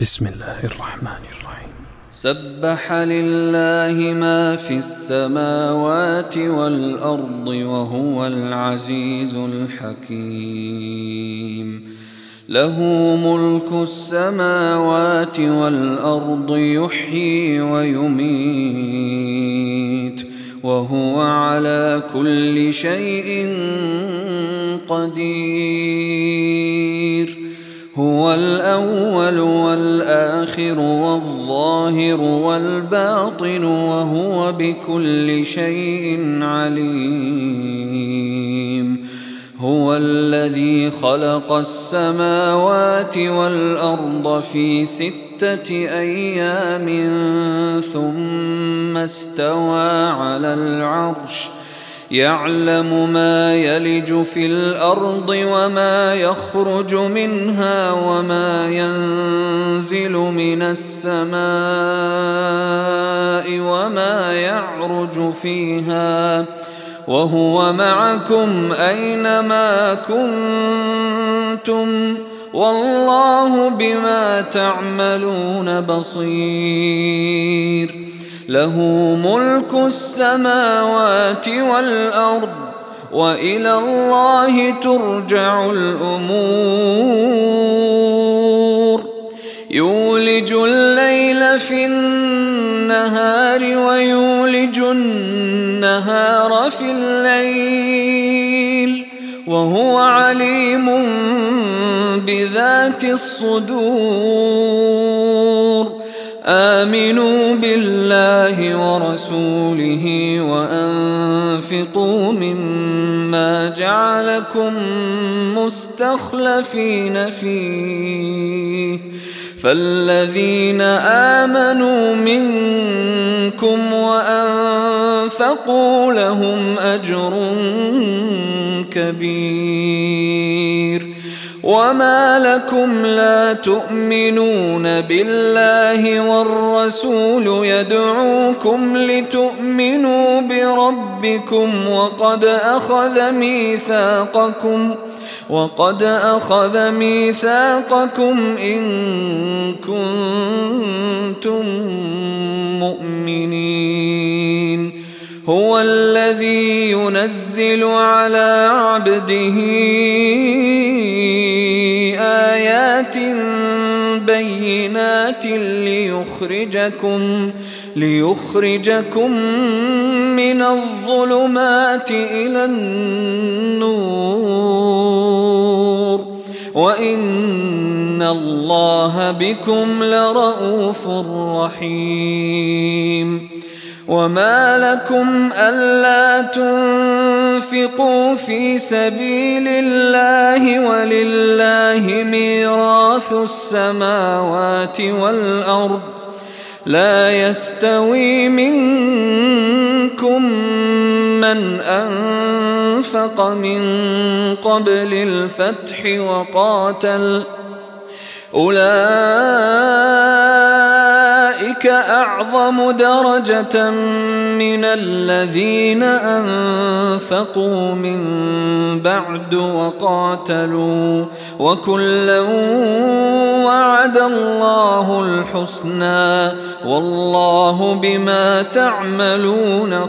بسم الله الرحمن الرحيم. سبح لله ما في السماوات والأرض وهو العزيز الحكيم. له ملك السماوات والأرض يحيي ويميت وهو على كل شيء قدير. هو الأول والآخر والظاهر والباطن وهو بكل شيء عليم. هو الذي خلق السماوات والأرض في 6 أيام ثم استوى على العرش يعلم ما يلج في الأرض وما يخرج منها وما ينزل من السماء وما يعرج فيها وهو معكم أينما كنتم والله بما تعملون بصير. له ملك السماوات والأرض وإلى الله ترجع الأمور. يولج الليل في النهار ويولج النهار في الليل وهو عليم بذات الصدور. آمنوا بالله ورسوله وأنفقوا مما جعلكم مستخلفين فيه فالذين آمنوا منكم وأنفقوا لهم أجر كبير. وما لكم لا تؤمنون بالله والرسول يدعوكم لتؤمنوا بربكم وقد أخذ ميثاقكم إن كنتم مؤمنين. هو الذي ينزل على عبده آيات بينات ليخرجكم من الظلمات إلى النور وإن الله بكم لرءوف رحيم. وما لكم ألا تنفقوا في سبيل الله ولله ميراث السماوات والأرض لا يستوي منكم من أنفق من قبل الفتح وقاتل أولئك أعظم درجة من الذين أنفقوا من بعد وقاتلوا وكلا وعد الله الحسنى والله بما تعملون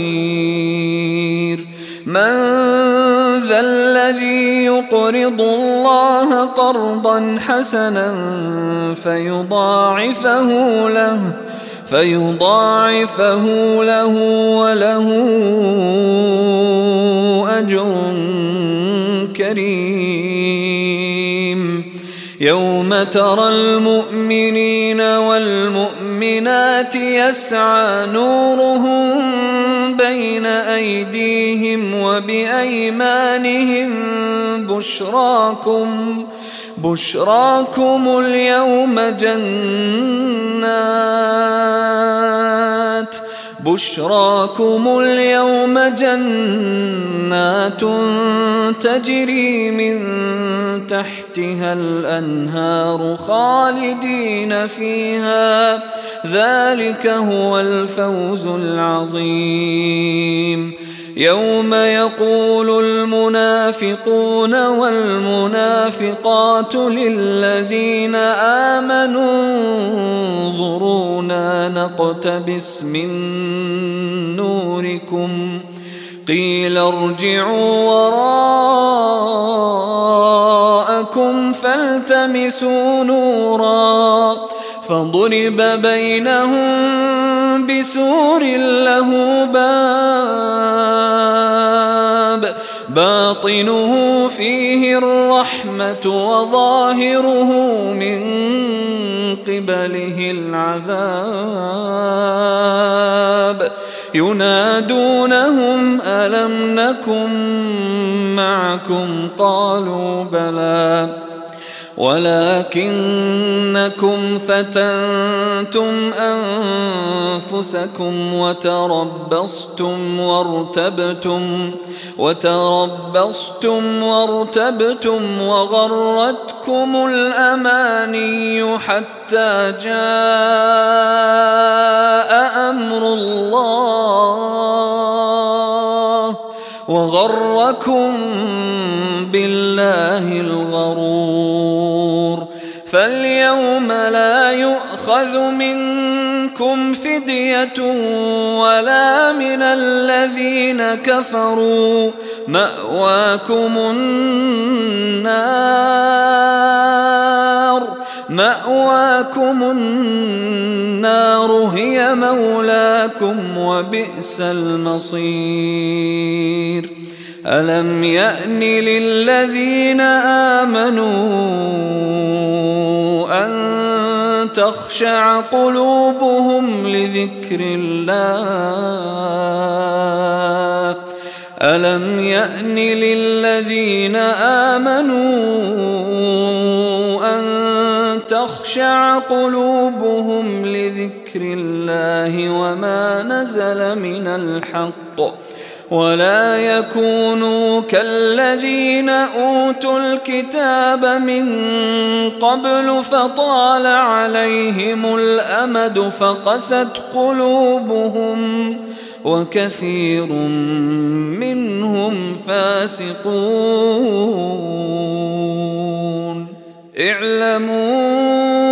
خبير. من ذا الذي يقرض الله قرضا حسنا فيضاعفه له وله أجر كريم. يوم ترى المؤمنين والمؤمنات يسعى نورهم بين أيديهم وبأيمانهم بشراكم اليوم جنات تجري من تحتها الأنهار خالدين فيها ذلك هو الفوز العظيم. يوم يقول المنافقون والمنافقات للذين آمنوا انظرونا نقتبس من نوركم قيل ارجعوا وراءكم فالتمسوا نورا فضرب بينهم بسور له باب باطنه فيه الرحمة وظاهره من قبله العذاب ينادونهم ألم نكن معكم قالوا بلى ولكنكم فتنتم أنفسكم وتربصتم وارتبتم وغرتكم الأماني حتى جاء أمر الله وغركم بالله الغرور فاليوم لا يؤخذ منكم فدية ولا من الذين كفروا مأواكم النار هي مولاكم وبئس المصير ألم يأن للذين آمنوا أن تخشع قلوبهم لذكر الله ألم يأن للذين آمنوا أن تخشع قلوبهم لذكر الله وما نزل من الحق ولا يكونوا كالذين أوتوا الكتاب من قبل فطال عليهم الأمد فقست قلوبهم وكثير منهم فاسقون اعلموا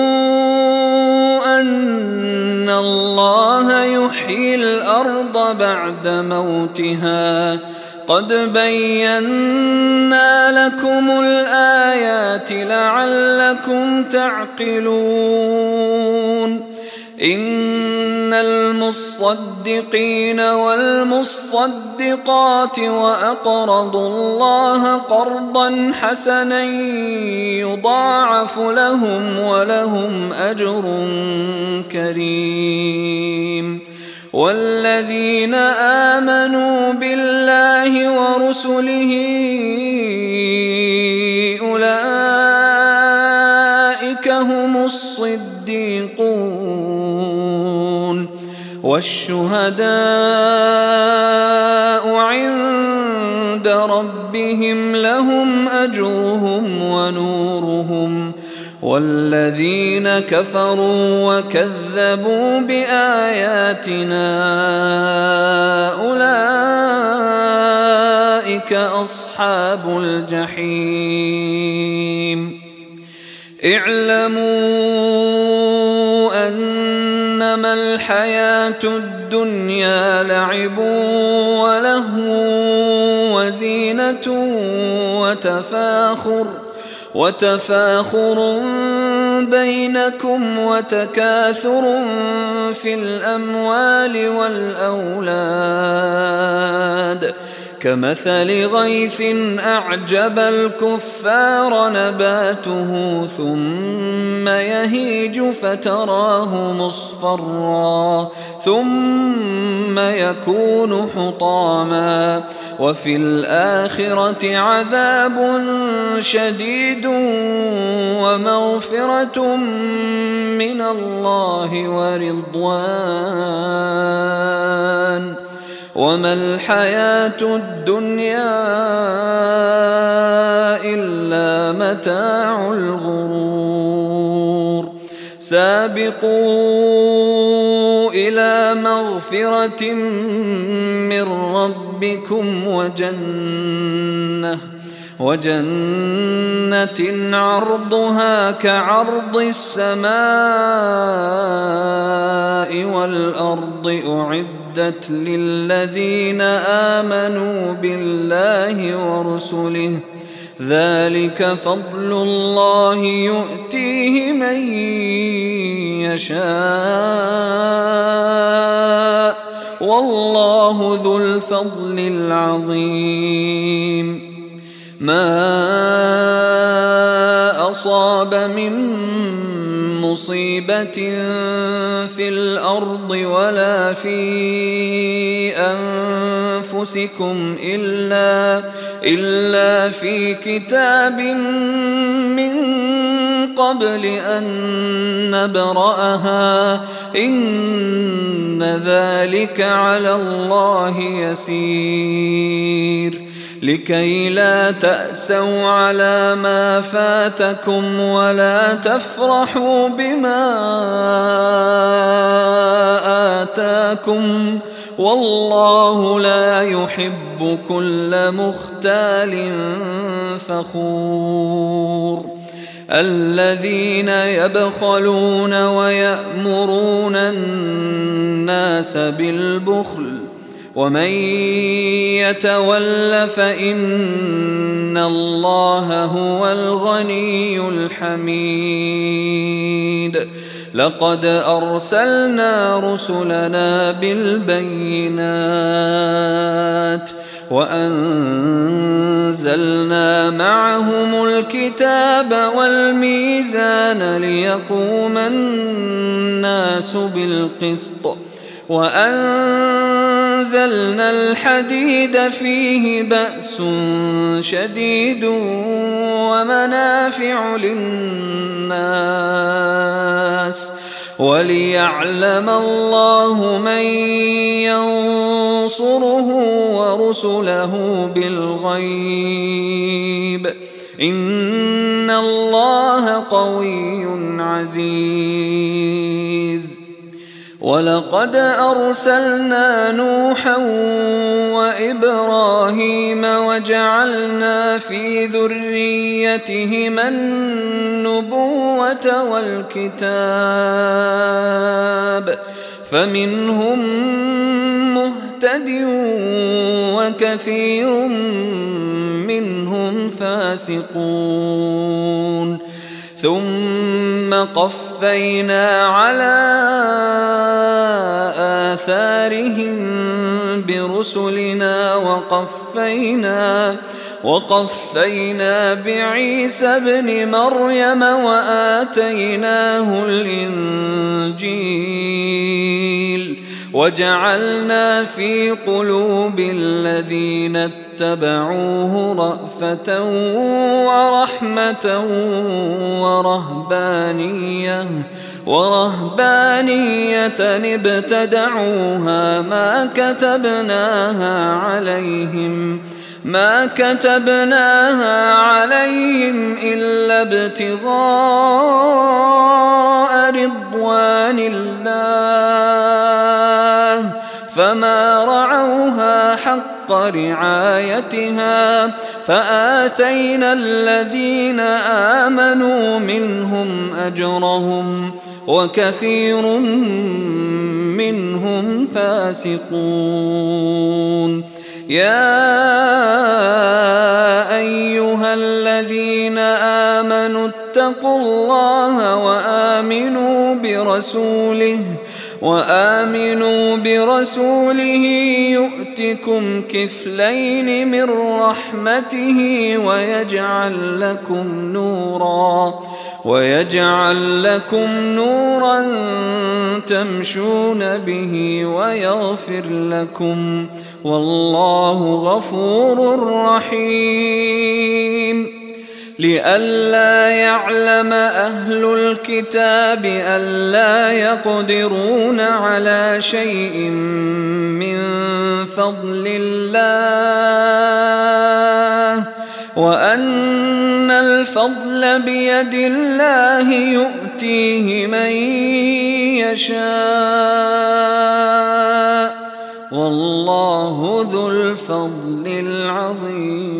أن الله يحيي الأرض بعد موتها قد بينا لكم الآيات لعلكم تعقلون إن المصدقين والمصدقات وأقرضوا الله قرضا حسنا يضاعف لهم ولهم أجر كريم والذين آمنوا بالله ورسله أولئك هم الصديقون والشهداء عند ربهم لهم أجرهم ونورهم والذين كفروا وكذبوا بآياتنا أولئك أصحاب الجحيم اعلموا أنما الحياة الدنيا لعب ولهو وزينة وتفاخر بينكم وتكاثر في الأموال والأولاد كمثل غيث أعجب الكفار نباته ثم يهيج فتراه مصفرا ثم يكون حطاما وفي الآخرة عذاب شديد ومغفرة من الله ورضوان وما الحياة الدنيا إلا متاع الغرور سابقوا إلى مغفرة من ربكم ربكم وجنة عرضها كعرض السماء والأرض أعدت للذين آمنوا بالله ورسله ذلك فضل الله يؤتيه من يشاء والله ذو الفضل العظيم. ما أصاب من مصيبة في الأرض ولا في أنفسكم إلا في كتاب من قبل أن نبرأها إن ذلك على الله يسير. لكي لا تأسوا على ما فاتكم ولا تفرحوا بما آتاكم والله لا يحب كل مختال فخور. الذين يبخلون ويأمرون الناس بالبخل ومن يتول فإن الله هو الغني الحميد. لقد أرسلنا رسلنا بالبينات وأنزلنا معهم الكتاب والميزان ليقوم الناس بالقسط وأنزلنا الحديد فيه بأس شديد ومنافع للناس وليعلم الله من ينصره ورسله بالغيب إن الله قوي عزيز. ولقد أرسلنا نوحا وإبراهيم وجعلنا في ذريتهما النبوة والكتاب فمنهم مهتد وكثير منهم فاسقون. ثم قفينا على آثارهم برسلنا وقفينا بعيسى ابن مريم وآتيناه الإنجيل وجعلنا في قلوب الذين اتبعوه رأفة ورحمة ورهبانية ابتدعوها ما كتبناها عليهم إلا ابتغاء رضوان الله فما رعوها حق رعايتها فآتينا الذين آمنوا منهم أجرهم وكثير منهم فاسقون. يا أيها الذين آمنوا اتقوا الله وآمنوا برسوله يؤتكم كفلين من رحمته ويجعل لكم نورا تمشون به ويغفر لكم والله غفور رحيم. لئلا يعلم أهل الكتاب ألا يقدرون على شيء من فضل الله وأن الفضل بيد الله يؤتيه من يشاء والله ذو الفضل العظيم.